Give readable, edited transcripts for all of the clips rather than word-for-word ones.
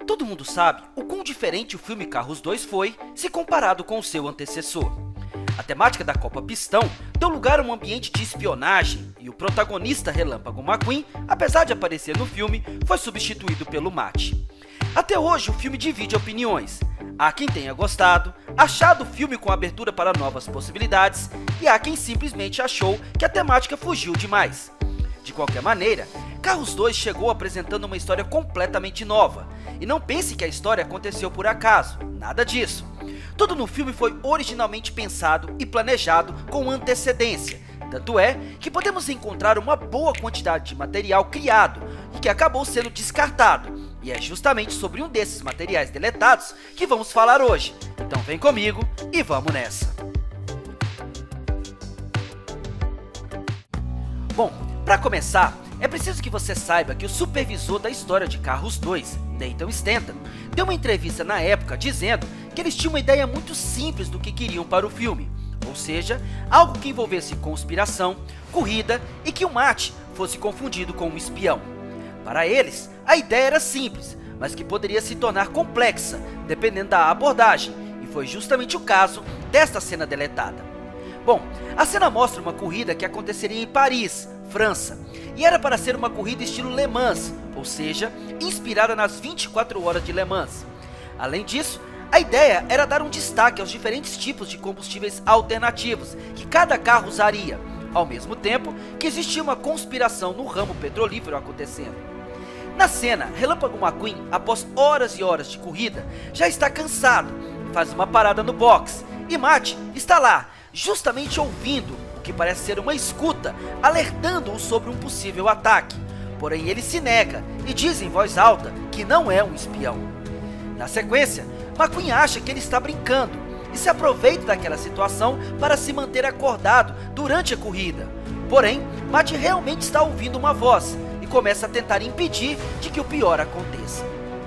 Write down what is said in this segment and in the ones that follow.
Todo mundo sabe o quão diferente o filme Carros 2 foi se comparado com o seu antecessor. A temática da Copa Pistão deu lugar a um ambiente de espionagem e o protagonista Relâmpago McQueen, apesar de aparecer no filme, foi substituído pelo Matt. Até hoje o filme divide opiniões. Há quem tenha gostado, achado o filme com abertura para novas possibilidades, e há quem simplesmente achou que a temática fugiu demais. De qualquer maneira, Carros 2 chegou apresentando uma história completamente nova, e não pense que a história aconteceu por acaso, nada disso. Tudo no filme foi originalmente pensado e planejado com antecedência, tanto é que podemos encontrar uma boa quantidade de material criado e que acabou sendo descartado, e é justamente sobre um desses materiais deletados que vamos falar hoje. Então vem comigo e vamos nessa! Bom, para começar, é preciso que você saiba que o supervisor da história de Carros 2, Nathan Stanton, deu uma entrevista na época dizendo que eles tinham uma ideia muito simples do que queriam para o filme, ou seja, algo que envolvesse conspiração, corrida e que o Matt fosse confundido com um espião. Para eles, a ideia era simples, mas que poderia se tornar complexa, dependendo da abordagem, e foi justamente o caso desta cena deletada. Bom, a cena mostra uma corrida que aconteceria em Paris, França, e era para ser uma corrida estilo Le Mans, ou seja, inspirada nas 24 horas de Le Mans. Além disso, a ideia era dar um destaque aos diferentes tipos de combustíveis alternativos que cada carro usaria, ao mesmo tempo que existia uma conspiração no ramo petrolífero acontecendo. Na cena, Relâmpago McQueen, após horas e horas de corrida, já está cansado, faz uma parada no box, e Matt está lá, justamente ouvindo o que parece ser uma escuta, alertando-o sobre um possível ataque. Porém ele se nega e diz em voz alta que não é um espião. Na sequência, McQueen acha que ele está brincando e se aproveita daquela situação para se manter acordado durante a corrida. Porém, Matt realmente está ouvindo uma voz e começa a tentar impedir de que o pior aconteça.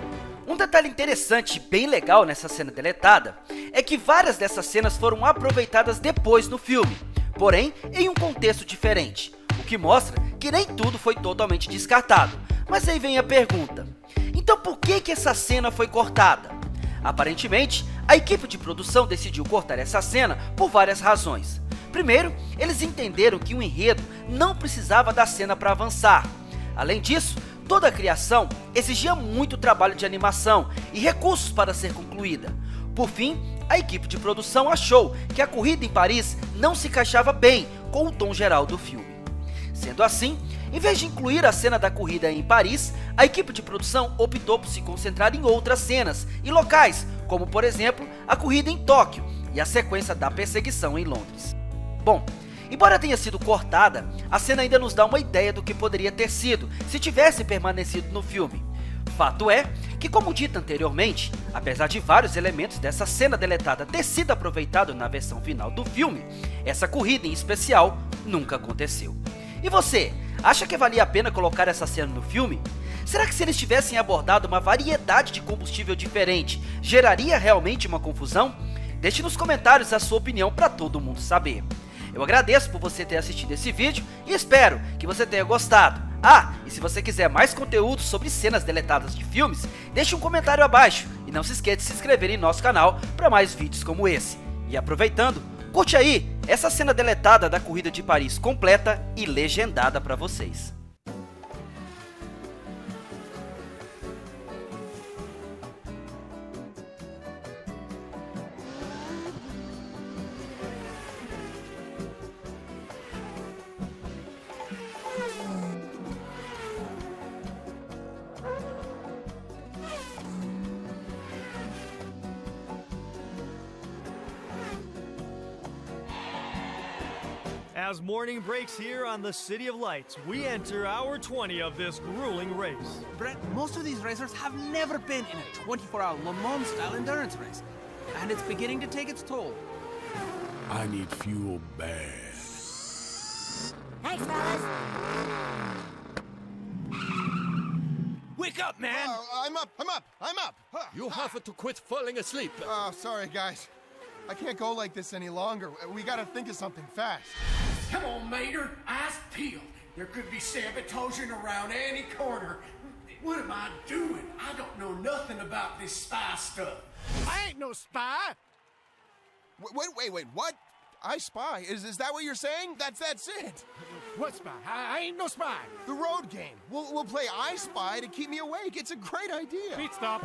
Um detalhe interessante e bem legal nessa cena deletada é que várias dessas cenas foram aproveitadas depois no filme, porém em um contexto diferente, o que mostra que nem tudo foi totalmente descartado. Mas aí vem a pergunta: então por que essa cena foi cortada? Aparentemente, a equipe de produção decidiu cortar essa cena por várias razões. Primeiro, eles entenderam que o enredo não precisava da cena para avançar. Além disso, toda a criação exigia muito trabalho de animação e recursos para ser concluída. Por fim, a equipe de produção achou que a corrida em Paris não se encaixava bem com o tom geral do filme. Sendo assim, em vez de incluir a cena da corrida em Paris, a equipe de produção optou por se concentrar em outras cenas e locais, como por exemplo, a corrida em Tóquio e a sequência da perseguição em Londres. Bom, embora tenha sido cortada, a cena ainda nos dá uma ideia do que poderia ter sido se tivesse permanecido no filme. Fato é que, como dito anteriormente, apesar de vários elementos dessa cena deletada ter sido aproveitado na versão final do filme, essa corrida em especial nunca aconteceu. E você, acha que valia a pena colocar essa cena no filme? Será que se eles tivessem abordado uma variedade de combustível diferente, geraria realmente uma confusão? Deixe nos comentários a sua opinião para todo mundo saber. Eu agradeço por você ter assistido esse vídeo e espero que você tenha gostado. Ah, e se você quiser mais conteúdo sobre cenas deletadas de filmes, deixe um comentário abaixo e não se esqueça de se inscrever em nosso canal para mais vídeos como esse. E aproveitando, curte aí essa cena deletada da corrida de Paris completa e legendada para vocês. As morning breaks here on the City of Lights, we enter hour 20 of this grueling race. Brett, most of these racers have never been in a 24-hour Le Mans-style endurance race, and it's beginning to take its toll. I need fuel bad. Thanks, fellas. Wake up, man! I'm up! You have to quit falling asleep. Oh, sorry, guys. I can't go like this any longer. We gotta think of something fast. Come on, Mater. Eyes peeled. There could be sabotaging around any corner. What am I doing? I don't know nothing nothing about this spy stuff. I ain't no spy. Wait, what? I spy? Is that what you're saying? That's it. What spy? I ain't no spy. The road game. We'll play I Spy to keep me awake. It's a great idea. Pete, stop.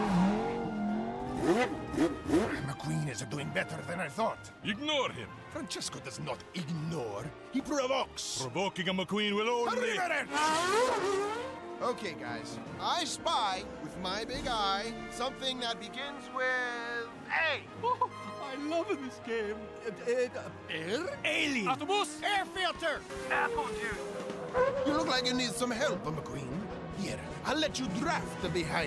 McQueen is doing better than I thought. Ignore him. Francesco does not ignore. He provokes. Provoking a McQueen will only... Okay, guys. I spy with my big eye something that begins with A. Oh, I love this game. Air? Alien. Autobus? Air filter. Apple juice. You look like you need some help, McQueen. Here, I'll let you draft the behind.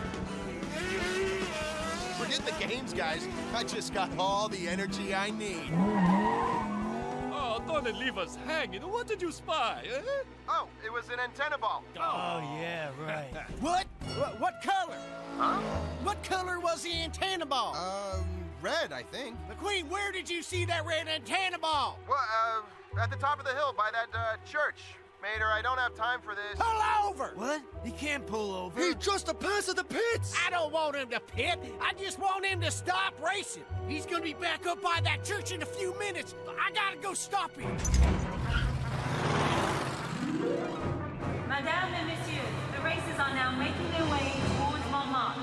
Forget the games, guys. I just got all the energy I need. Oh, don't leave us hanging. What did you spy, eh? Oh, it was an antenna ball. Oh, yeah, right. What color? Huh? What color was the antenna ball? Red, I think. McQueen, where did you see that red antenna ball? Well, at the top of the hill by that, church. Mater, I don't have time for this. Pull over! What? He can't pull over. He's just a pass of the pits! I don't want him to pit. I just want him to stop racing. He's gonna be back up by that church in a few minutes. I gotta go stop him. Madame and Monsieur, the races are now making their way towards Montmartre.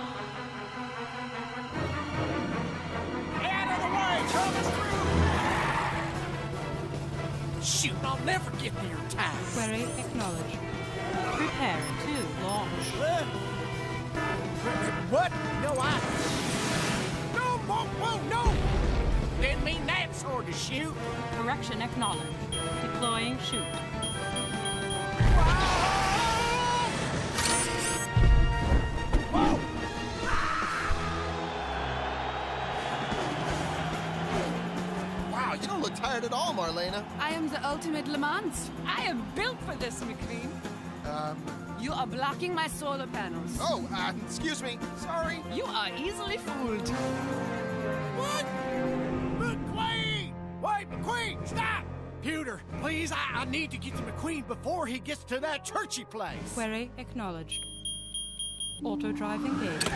Get out of the way! Thomas through! Shoot, I'll never get there in time. Query acknowledged. Prepare to launch. What? No, No, whoa, no! Didn't mean that sort of shoot. Correction acknowledged. Deploying shoot. Whoa! Wow, you don't look tired at all, Marlena. I am the ultimate Le Mans. I am built for this, McQueen. You are blocking my solar panels. Oh, excuse me. Sorry. You are easily fooled. What? McQueen! Wait, McQueen, stop! Pewter, please, I need to get to McQueen before he gets to that churchy place. Query acknowledged. Auto drive engaged.